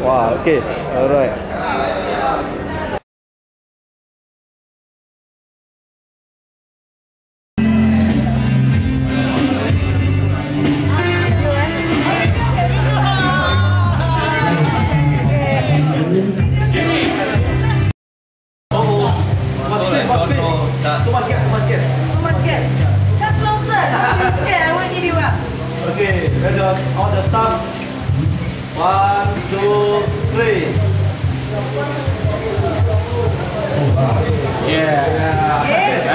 Wow, okay. Alright. Too much gap. Come closer. Don't be scared. I won't eat you up. Okay, let's on the start. 1, 2, 3. Yeah. Yeah.